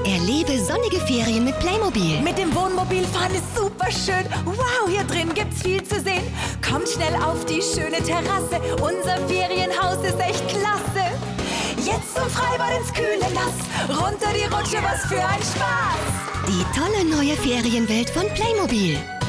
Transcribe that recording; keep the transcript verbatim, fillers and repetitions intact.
Erlebe sonnige Ferien mit Playmobil. Mit dem Wohnmobil fahren ist super schön. Wow, hier drin gibt's viel zu sehen. Kommt schnell auf die schöne Terrasse. Unser Ferienhaus ist echt klasse. Jetzt zum Freibad ins kühle Nass. Runter die Rutsche, was für ein Spaß. Die tolle neue Ferienwelt von Playmobil.